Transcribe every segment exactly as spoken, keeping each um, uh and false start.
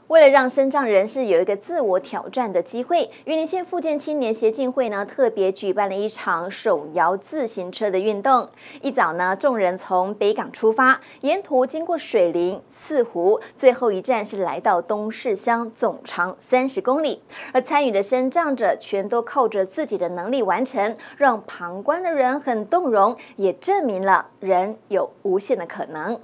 为了让身障人士有一个自我挑战的机会，云林县复健青年协进会呢特别举办了一场手摇自行车的运动。一早呢，众人从北港出发，沿途经过水林、四湖，最后一站是来到东势乡，总长三十公里。而参与的身障者全都靠着自己的能力完成，让旁观的人很动容，也证明了人有无限的可能。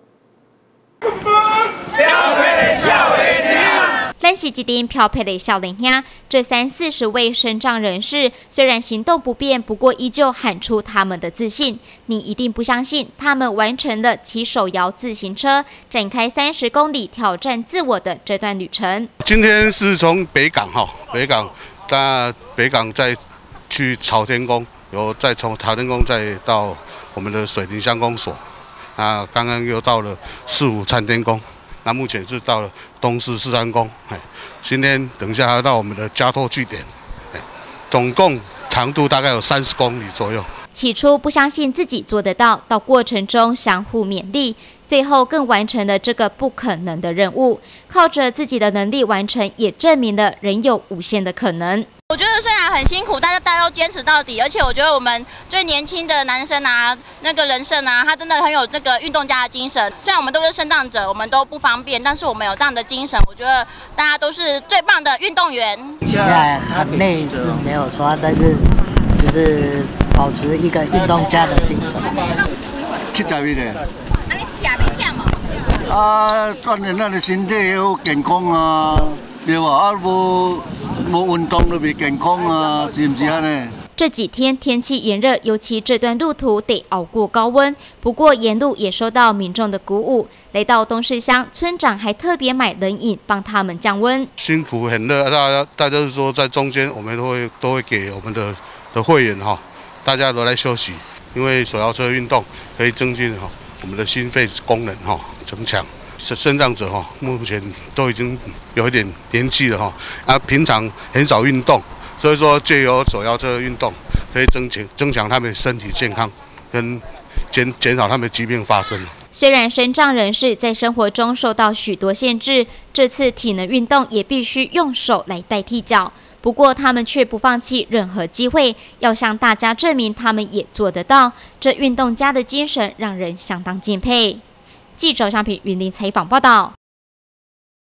咱是一群漂配的少年兄，这三四十位身障人士虽然行动不便，不过依旧喊出他们的自信。你一定不相信，他们完成了骑手摇自行车，展开三十公里挑战自我的这段旅程。 今天是从北港哈，北港，那北港再去朝天宫，有再从朝天宫再到我们的水林乡公所。那刚刚又到了四五参天宫，那目前是到了东势四山宫，哎，今天等一下还要到我们的加托据点，哎，总共长度大概有三十公里左右。 起初不相信自己做得到，到过程中相互勉励，最后更完成了这个不可能的任务。靠着自己的能力完成，也证明了人有无限的可能。 我觉得虽然很辛苦，但是大家都坚持到底，而且我觉得我们最年轻的男生啊，那个人胜啊，他真的很有这个运动家的精神。虽然我们都是身障者，我们都不方便，但是我们有这样的精神，我觉得大家都是最棒的运动员。 起来很累是没有错，但是就是保持一个运动家的精神。 七十一的。啊，锻炼咱的身体要健康啊，对吧？啊，无。无运动就袂健康啊，是不是安尼？ 这几天天气炎热，尤其这段路途得熬过高温。不过沿路也受到民众的鼓舞，来到东势乡，村长还特别买冷饮帮他们降温。 辛苦很热，大家大家是说在中间，我们都会都会给我们的的会员哈，大家都来休息，因为手摇车运动可以增进哈我们的心肺功能哈，增强。身障者哈，目前都已经有一点年纪了哈，啊，平常很少运动，所以说借由手摇车运动，可以增强增强他们身体健康，跟减减少他们疾病发生。 虽然身障人士在生活中受到许多限制，这次体能运动也必须用手来代替脚，不过他们却不放弃任何机会，要向大家证明他们也做得到。这运动家的精神让人相当敬佩。记者张平云林采访报道。